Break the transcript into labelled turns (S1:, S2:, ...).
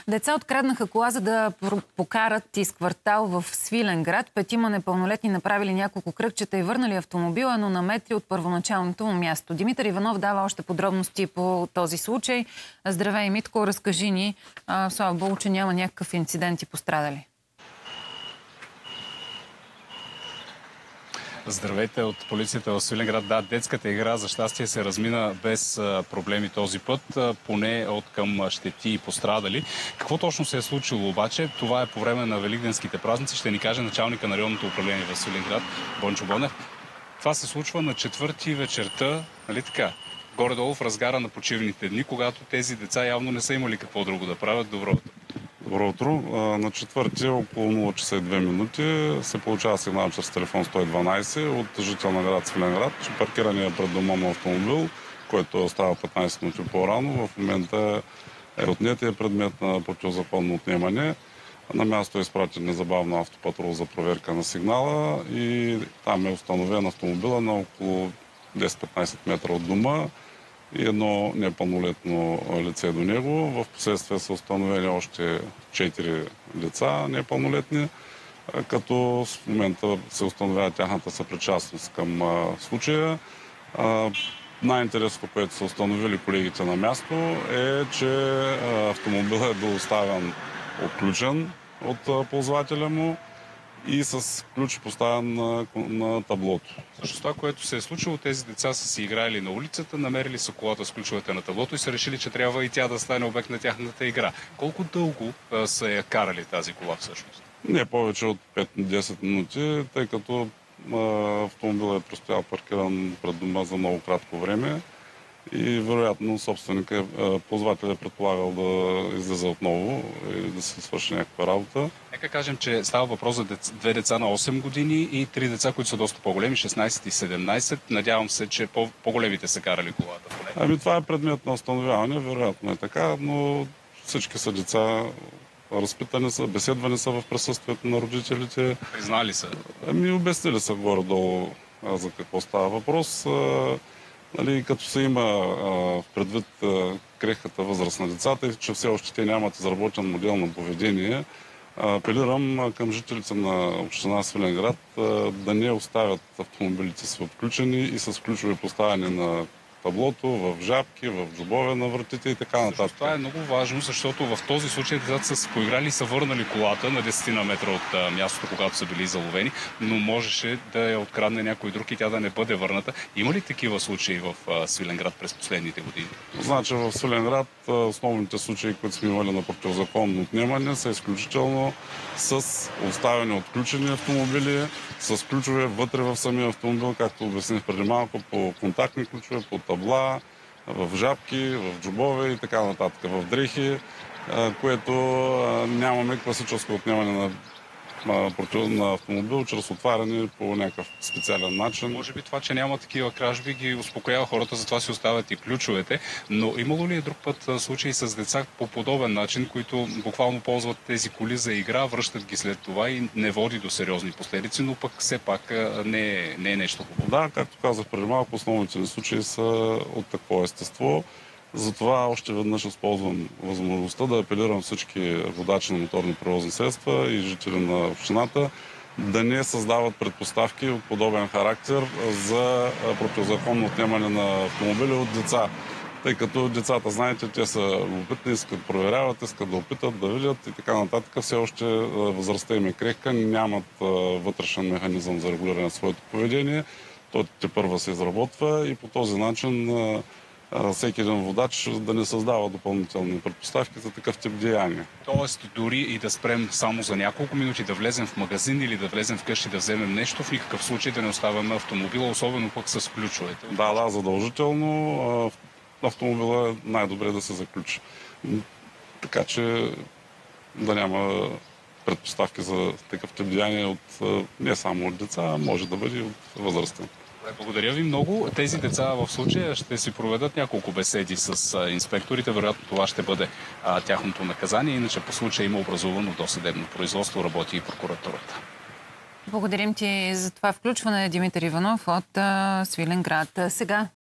S1: Деца откраднаха кола, за да покарат из квартал в Свиленград. 5 непълнолетни направили няколко кръгчета и върнали автомобила, но на метри от първоначалното му място. Димитър Иванов дава още подробности по този случай. Здравей, Митко, разкажи ни. Слава Богу, че няма някакъв инцидент и пострадали.
S2: Здравейте от полицията в Свиленград. Да, детската игра за щастие се размина без проблеми този път, поне от към щети и пострадали. Какво точно се е случило обаче? Това е по време на великденските празници. Ще ни каже началника на районното управление в Свиленград, Бончо Бонев. Това се случва на 4-ти вечерта, нали така? Горе-долу в разгара на почивните дни, когато тези деца явно не са имали какво друго да правят. Добро утро.
S3: Добро утро. На 4-ти около 0 часа и 2 минути се получава сигнал чрез телефон 112 от жител на град Свиленград, че паркирания пред дома на автомобил, който остава 15 минути по-рано, в момента е отнет и е предмет на противозаконно отнемане. На място е изпратен незабавно автопатрул за проверка на сигнала и там е установен автомобила на около 10-15 метра от дома и едно непълнолетно лице до него. В последствие са установени още 4 лица непълнолетни, като в момента се установява тяхната съпричастност към случая. Най-интересното, което са установили колегите на място, е, че автомобилът е бил оставен отключен от ползвателя му и с ключ поставен на таблото.
S2: Също това, което се е случило, тези деца са си играли на улицата, намерили са колата с ключовете на таблото и са решили, че трябва и тя да стане обект на тяхната игра. Колко дълго са я карали тази кола всъщност?
S3: Не повече от 5-10 минути, тъй като автомобилът е простоял паркиран пред дома за много кратко време и вероятно собственика, ползвателят е предполагал да излезе отново и да се свърши някаква работа.
S2: Нека кажем, че става въпрос за две деца на 8 години и 3 деца, които са доста по-големи, 16 и 17. Надявам се, че по-големите са карали колата.
S3: Ами това е предмет на установяване, вероятно е така, но всички са деца, разпитани са, беседвани са в присъствието на родителите.
S2: Признали са?
S3: Ами обяснили са горе-долу за какво става въпрос. Нали, като се има предвид крехката възраст на децата и че все още те нямат изработен модел на поведение, апелирам към жителите на община Свиленград да не оставят автомобилите си отключени и с ключови поставяне на таблото, в жабки, в джобове на вратите и така нататък.
S2: Това е много важно, защото в този случай децата са се поиграли и са върнали колата на 10 на метра от мястото, когато са били заловени, но можеше да я открадне някой друг и тя да не бъде върната. Има ли такива случаи в Свиленград през последните години?
S3: Значи в Свиленград основните случаи, които сме имали на противозаконно отнемане, са изключително с оставени отключени автомобили, с ключове вътре в самия автомобил, както обясних преди малко, по контактни ключове, по табла, в жабки, в джобове и така нататък, в дрехи, което нямаме класическо отнемане на автомобил чрез отваряне по някакъв специален начин.
S2: Може би това, че няма такива кражби, ги успокоява хората, затова си оставят и ключовете. Но имало ли е друг път случаи с деца по подобен начин, които буквално ползват тези коли за игра, връщат ги след това и не води до сериозни последици, но пък все пак не е нещо хубаво?
S3: Да, както казах преди малко, основните случаи са от такова естество. Затова още веднъж използвам възможността да апелирам всички водачи на моторни превозни средства и жители на общината да не създават предпоставки от подобен характер за противозаконно отнемане на автомобили от деца. Тъй като децата, знаете, те са любопитни, искат да проверяват, искат да опитат, да видят и така нататък. Все още възрастта им е крехка, нямат вътрешен механизъм за регулиране на своето поведение. То тепърва се изработва и по този начин всеки един водач да не създава допълнителни предпоставки за такъв тип деяния.
S2: Тоест, дори и да спрем само за няколко минути, да влезем в магазин или да влезем вкъщи да вземем нещо, в никакъв случай да не оставяме автомобила, особено пък с ключовете.
S3: Да, задължително. Автомобила е най-добре да се заключи. Така че да няма предпоставки за такъв тип деяния не само от деца, а може да бъде и от възрастен.
S2: Благодаря ви много. Тези деца в случая ще си проведат няколко беседи с инспекторите. Вероятно това ще бъде тяхното наказание. Иначе по случая има образувано досъдебно производство, работи и прокуратурата.
S1: Благодарим ти за това включване, Димитър Иванов от Свиленград. Сега